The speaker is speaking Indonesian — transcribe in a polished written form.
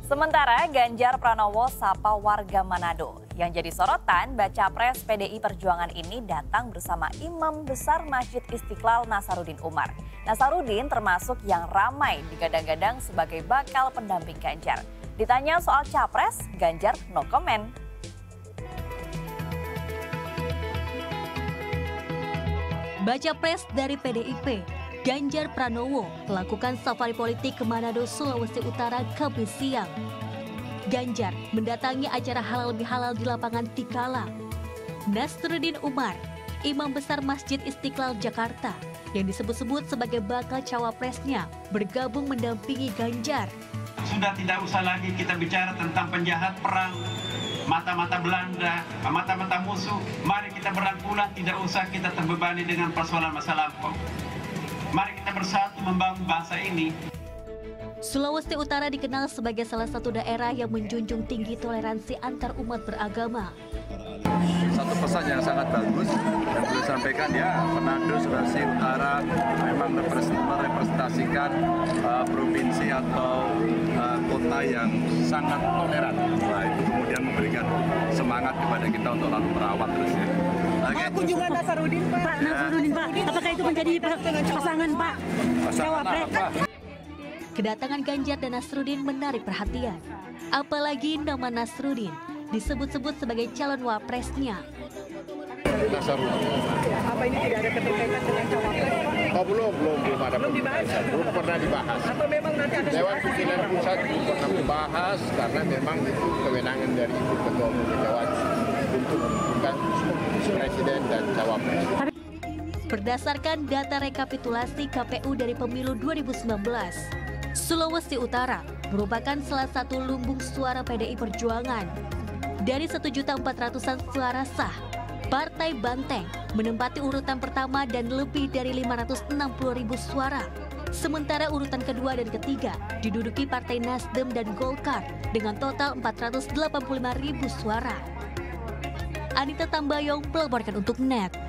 Sementara Ganjar Pranowo sapa warga Manado. Yang jadi sorotan, baca pres PDI Perjuangan ini datang bersama Imam Besar Masjid Istiqlal Nasaruddin Umar. Nasaruddin termasuk yang ramai digadang-gadang sebagai bakal pendamping Ganjar. Ditanya soal capres, Ganjar no comment. Baca pres dari PDIP, Ganjar Pranowo melakukan safari politik ke Manado, Sulawesi Utara, Kamis siang. Ganjar mendatangi acara halal bihalal di lapangan Tikala. Nasaruddin Umar, Imam Besar Masjid Istiqlal Jakarta, yang disebut-sebut sebagai bakal cawapresnya, bergabung mendampingi Ganjar. Sudah tidak usah lagi kita bicara tentang penjahat perang, mata-mata Belanda, mata-mata musuh. Mari kita berangkulan, tidak usah kita terbebani dengan persoalan masa lampau. Mari kita bersatu membangun bangsa ini. Sulawesi Utara dikenal sebagai salah satu daerah yang menjunjung tinggi toleransi antar umat beragama. Satu pesan yang sangat bagus yang perlu disampaikan ya, Manado, Sulawesi Utara memang merepresentasikan provinsi atau kota yang sangat toleran. Nah, itu kemudian memberikan semangat kepada kita untuk lalu merawat terus ya. Pak, kunjungan Nasaruddin, Pak. Pak, Nasaruddin, Pak. Apakah itu menjadi pasangan, Pak? Cawapres. Kedatangan Ganjar dan Nasaruddin menarik perhatian. Apalagi nama Nasaruddin disebut-sebut sebagai calon wapresnya. Apa ini tidak ada keterkaitan dengan cawapres, Pak? Oh, belum ada pembahasan. Belum pernah dibahas. Atau memang nanti ada Dewan Pimpinan Pusat belum pernah membahas karena memang itu kewenangan dari Ibu Ketua Umum Megawati untuk menentukan presiden dan cawapres. Berdasarkan data rekapitulasi KPU dari pemilu 2019, Sulawesi Utara merupakan salah satu lumbung suara PDI Perjuangan. Dari 1.400.000 suara sah, Partai Banteng menempati urutan pertama dan lebih dari 560.000 suara. Sementara urutan kedua dan ketiga diduduki Partai Nasdem dan Golkar dengan total 485.000 suara. Anita Tambayong melaporkan untuk NET.